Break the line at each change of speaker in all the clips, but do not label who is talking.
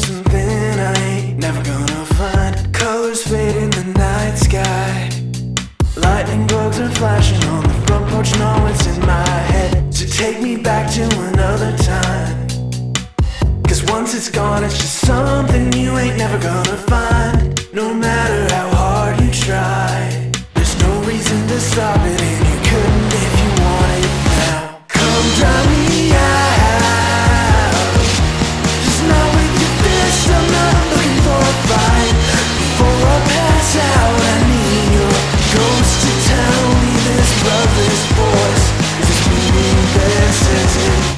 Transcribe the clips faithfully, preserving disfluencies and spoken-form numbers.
something I ain't never gonna find. Colors fade in the night sky. Lightning bugs are flashing on the front porch. No, it's in my head. So take me back to another time. Cause once it's gone, it's just something you ain't never gonna find. No matter how hard you try, there's no reason to stop it, and you couldn't if you wanted now. Come drown me out, just not with your fist. I'm not looking for a fight. Before I pass out, I need your ghost to tell me this loveless voice is as meaningless as it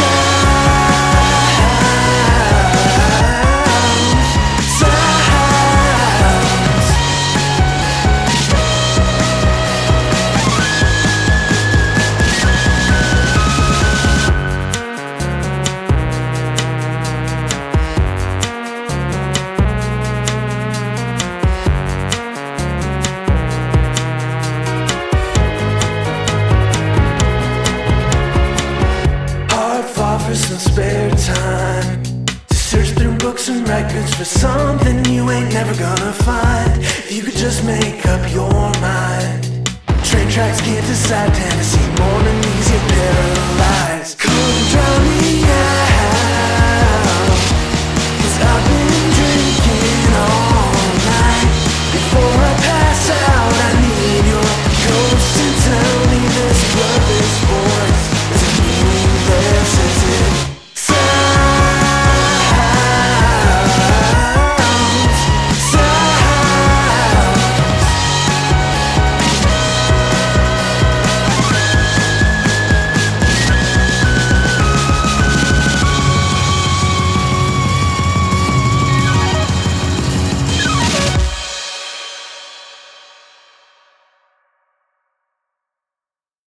some spare time to search through books and records for something you ain't never gonna find. If you could just make up your mind. Train tracks can't decide Tennessee morning, you're paralyzed. Come drown me out.